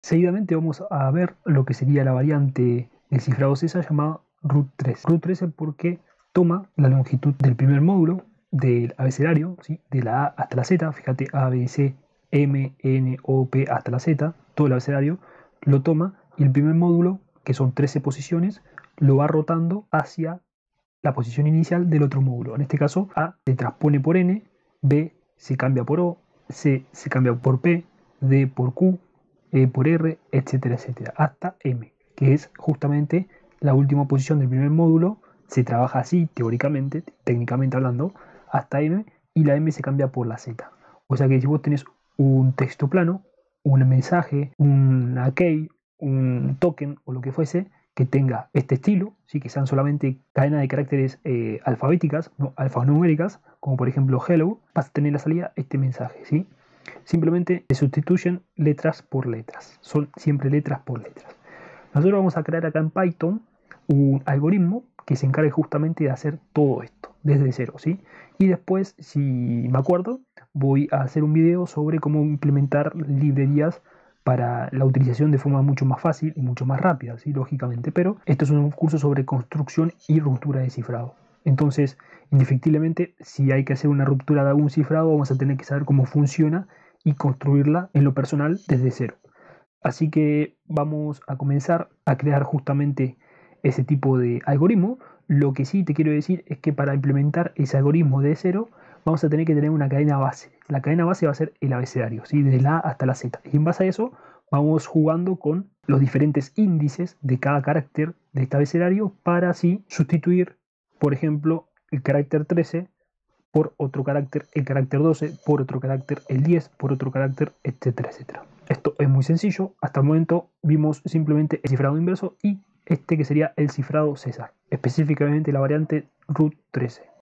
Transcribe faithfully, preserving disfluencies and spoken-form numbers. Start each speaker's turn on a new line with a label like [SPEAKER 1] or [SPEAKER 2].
[SPEAKER 1] Seguidamente vamos a ver lo que sería la variante del cifrado César llamada root trece. root trece porque toma la longitud del primer módulo del abecedario, ¿sí? De la A hasta la Z, fíjate, A, B, C, M, N, O, P hasta la Z, todo el abecedario lo toma y el primer módulo, que son trece posiciones, lo va rotando hacia la posición inicial del otro módulo. En este caso, A se transpone por N, B se cambia por O, C se cambia por P, D por Q, E por R, etcétera, etcétera, hasta M, que es justamente la última posición del primer módulo. Se trabaja así, teóricamente, técnicamente hablando, hasta M, y la M se cambia por la Z. O sea que si vos tenés un texto plano, un mensaje, una key, un token o lo que fuese, que tenga este estilo, ¿sí? Que sean solamente cadenas de caracteres eh, alfabéticas, no alfanuméricas, como por ejemplo hello, vas a tener en la salida este mensaje, ¿sí? Simplemente se sustituyen letras por letras, son siempre letras por letras. Nosotros vamos a crear acá en Python un algoritmo que se encargue justamente de hacer todo esto desde cero, ¿sí? Y después, si me acuerdo, voy a hacer un video sobre cómo implementar librerías para la utilización de forma mucho más fácil y mucho más rápida, ¿sí? Lógicamente, pero esto es un curso sobre construcción y ruptura de cifrado. Entonces, indefectiblemente, si hay que hacer una ruptura de algún cifrado, vamos a tener que saber cómo funciona y construirla en lo personal desde cero. Así que vamos a comenzar a crear justamente ese tipo de algoritmo. Lo que sí te quiero decir es que para implementar ese algoritmo de cero, vamos a tener que tener una cadena base. La cadena base va a ser el abecedario, ¿sí? Desde la A hasta la Z. Y en base a eso, vamos jugando con los diferentes índices de cada carácter de este abecedario para así sustituir, por ejemplo, el carácter trece por otro carácter, el carácter doce, por otro carácter, el diez, por otro carácter, etcétera, etcétera. Esto es muy sencillo. Hasta el momento vimos simplemente el cifrado inverso y este que sería el cifrado César, específicamente la variante root trece.